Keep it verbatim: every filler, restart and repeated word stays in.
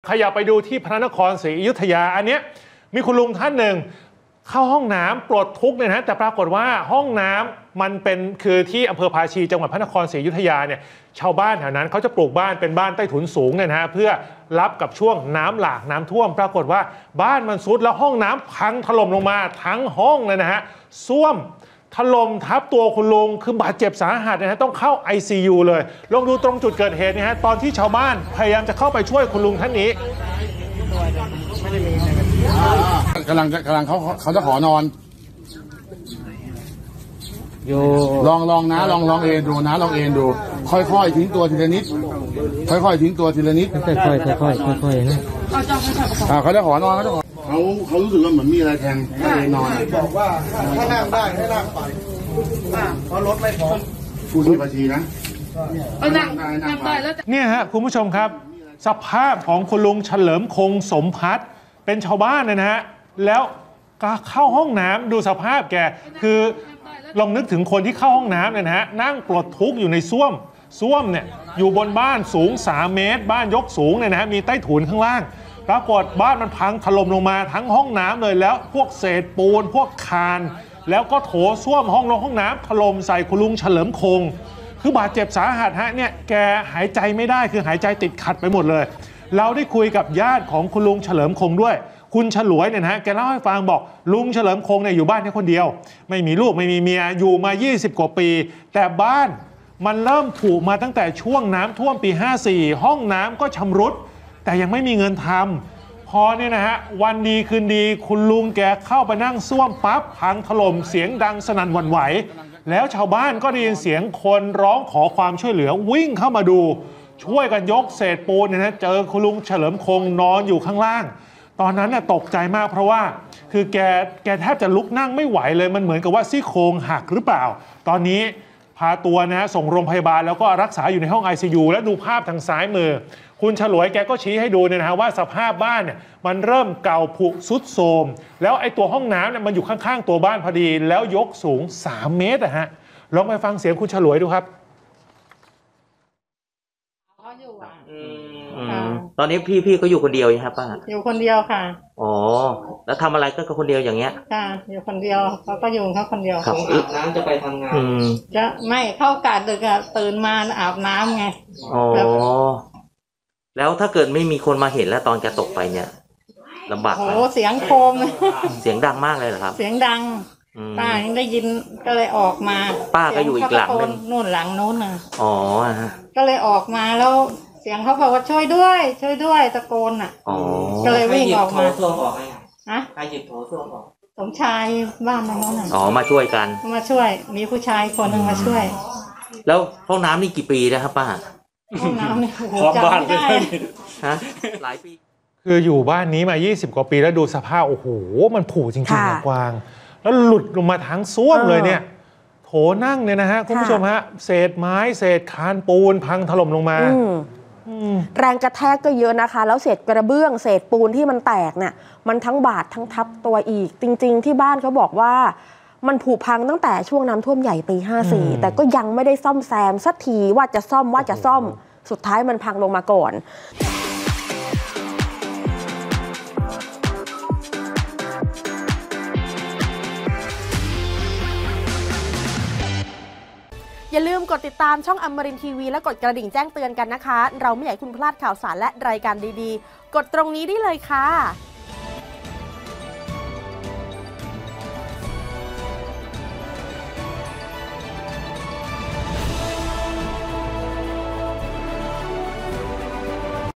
ขยับไปดูที่พระนครศรีอยุธยาอันเนี้ยมีคุณลุงท่านหนึ่งเข้าห้องน้ำปลดทุกข์เนี่ยนะแต่ปรากฏว่าห้องน้ำมันเป็นคือที่อำเภอภาชีจังหวัดพระนครศรีอยุธยาเนี่ยชาวบ้านแถวนั้นเขาจะปลูกบ้านเป็นบ้านใต้ถุนสูงเนี่ยนะฮะเพื่อรับกับช่วงน้ำหลากน้ำท่วมปรากฏว่าบ้านมันซุดแล้วห้องน้ำพังถล่มลงมาทั้งห้องเลยนะฮะส้วมถล่มทับตัวคุณลุงคือบาดเจ็บสาหัสนะฮะต้องเข้า ไอ ซี ยู เลยลองดูตรงจุดเกิดเหตุนะฮะตอนที่ชาวบ้านพยายามจะเข้าไปช่วยคุณลุงท่านนี้กำลังกำลังเขาเขาจะขอนอนอยู่ลองลองนะลองลองเอนดูนะลองเอนดูค่อยๆทิ้งตัวทีละนิดค่อยๆทิ้งตัวทีละนิดค่อยๆค่อยๆค่อยๆนะเขาจะขอนอนเขาจะขอเขาเขารู้สึกว่าเหมือนมีอะไรแทงก็เลยนอนบอกว่าถ้านั่งได้ให้นั่งไปเพราะรถไม่พอผู้ที่บัญชีนะนั่งนั่งได้แล้วเนี่ยฮะคุณผู้ชมครับสภาพของคุณลุงเฉลิมคงสมพัฒน์เป็นชาวบ้านนะฮะแล้วก็เข้าห้องน้ำดูสภาพแกคือลองนึกถึงคนที่เข้าห้องน้ำเนี่ยนะฮะนั่งปลดทุกข์อยู่ในส้วมส้วมเนี่ยอยู่บนบ้านสูงสามเมตรบ้านยกสูงเนี่ยนะฮะมีใต้ถุนข้างล่างปรากฏบ้านมันพังถล่มลงมาทั้งห้องน้ำเลยแล้วพวกเศษปูนพวกคานแล้วก็โถส้วมห้องนอนห้องน้ำถล่มใส่คุณลุงเฉลิมคงคือบาดเจ็บสาหัสฮะเนี่ยแกหายใจไม่ได้คือหายใจติดขัดไปหมดเลยเราได้คุยกับญาติของคุณลุงเฉลิมคงด้วยคุณฉลวยเนี่ยนะฮะแกเล่าให้ฟังบอกลุงเฉลิมคงเนี่ยอยู่บ้านแค่คนเดียวไม่มีลูกไม่มีเมียอยู่มายี่สิบกว่าปีแต่บ้านมันเริ่มผุมาตั้งแต่ช่วงน้ำท่วมปีห้าสี่ห้องน้ำก็ชำรุดแต่ยังไม่มีเงินทำพอเนี่ยนะฮะวันดีคืนดีคุณลุงแกเข้าไปนั่งส้วมปั๊บพังถล่มเสียงดังสนั่นหวั่นไหวแล้วชาวบ้านก็ได้ยินเสียงคนร้องขอความช่วยเหลือวิ่งเข้ามาดูช่วยกันยกเศษปูนเนี่ยนะเจอคุณลุงเฉลิมคงนอนอยู่ข้างล่างตอนนั้นน่ะตกใจมากเพราะว่าคือแกแกแทบจะลุกนั่งไม่ไหวเลยมันเหมือนกับว่าซี่โครงหักหรือเปล่าตอนนี้พาตัวนะส่งโรงพยาบาลแล้วก็รักษาอยู่ในห้อง ไอ ซี ยู และดูภาพทางซ้ายมือคุณฉลวยแกก็ชี้ให้ดูเนี่ยนะฮะว่าสภาพบ้านเนี่ยมันเริ่มเก่าผุสุดโทรมแล้วไอ้ตัวห้องน้ำเนี่ยมันอยู่ข้างๆตัวบ้านพอดีแล้วยกสูงสามเมตรอะฮะลองไปฟังเสียงคุณฉลวยดูครับตอนนี้พี่พี่ก็อยู่คนเดียวใช่ไหมครับป้าอยู่คนเดียวค่ะอ๋อแล้วทำอะไรก็คนเดียวอย่างเงี้ยค่ะอยู่คนเดียวเขาก็อยู่เขาคนเดียวครับอาบน้ำจะไปทำงานจะไม่เข้ากะดึกอะตื่นมาอาบน้ำไงอ๋อแล้วถ้าเกิดไม่มีคนมาเห็นแล้วตอนแกตกไปเนี่ยลำบากโอ้เสียงโคมเสียงดังมากเลยเหรอครับเสียงดังป้ายังได้ยินก็เลยออกมาป้าก็อยู่อีกหลังนึงนู่นหลังนู้นน่ะอ๋อฮะก็เลยออกมาแล้วเสียงเขาบอกว่าช่วยด้วยช่วยด้วยตะโกนอ่ะก็เลยวิ่งออกมาฮะใครหยิบโถส้วมออกสมชายบ้านนั้นน่ะอ๋อมาช่วยกันมาช่วยมีผู้ชายคนหนึ่งมาช่วยแล้วห้องน้ำนี่กี่ปีนะครับป้าห้องน้ำนี่พร้อมบ้านเลยฮะหลายปีคืออยู่บ้านนี้มายี่สิบกว่าปีแล้วดูสภาพโอ้โหมันผุจริงๆกวางแล้วหลุดลงมาทั้งส้วมเลยเนี่ยโถนั่งเนี่ยนะฮะคุณผู้ชมฮะเศษไม้เศษคานปูนพังถล่มลงมาแรงกระแทกก็เยอะนะคะแล้วเศษกระเบื้องเศษปูนที่มันแตกเนี่ยมันทั้งบาดทั้งทับตัวอีกจริงๆที่บ้านเขาบอกว่ามันผุพังตั้งแต่ช่วงน้ำท่วมใหญ่ปีห้าสี่แต่ก็ยังไม่ได้ซ่อมแซมสักทีว่าจะซ่อมว่าจะซ่อมสุดท้ายมันพังลงมาก่อนอย่าลืมกดติดตามช่องอมรินทร์ทีวีและกดกระดิ่งแจ้งเตือนกันนะคะเราไม่อยากให้คุณพลาดข่าวสารและรายการดีๆกดตรงนี้ได้เลยค่ะ